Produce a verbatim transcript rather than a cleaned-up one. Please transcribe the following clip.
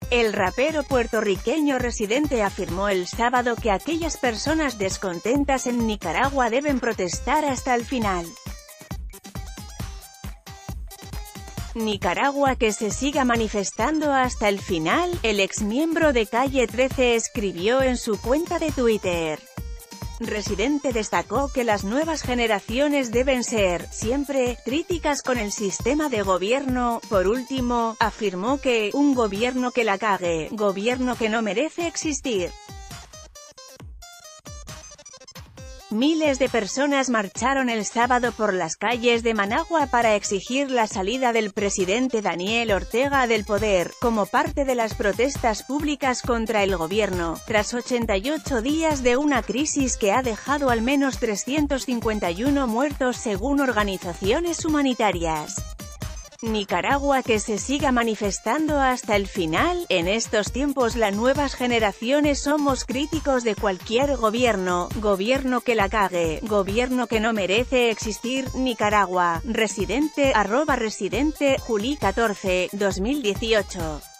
El rapero puertorriqueño residente afirmó el sábado que aquellas personas descontentas en Nicaragua deben protestar hasta el final. Nicaragua que se siga manifestando hasta el final, el exmiembro de Calle trece escribió en su cuenta de Twitter. Residente destacó que las nuevas generaciones deben ser, siempre, críticas con el sistema de gobierno. Por último, afirmó que, un gobierno que la cague, gobierno que no merece existir. Miles de personas marcharon el sábado por las calles de Managua para exigir la salida del presidente Daniel Ortega del poder, como parte de las protestas públicas contra el gobierno, tras ochenta y ocho días de una crisis que ha dejado al menos trescientos cincuenta y uno muertos según organizaciones humanitarias. Nicaragua que se siga manifestando hasta el final. En estos tiempos las nuevas generaciones somos críticos de cualquier gobierno, gobierno que la cague, gobierno que no merece existir. Nicaragua, residente, arroba residente, Juli catorce, dos mil dieciocho.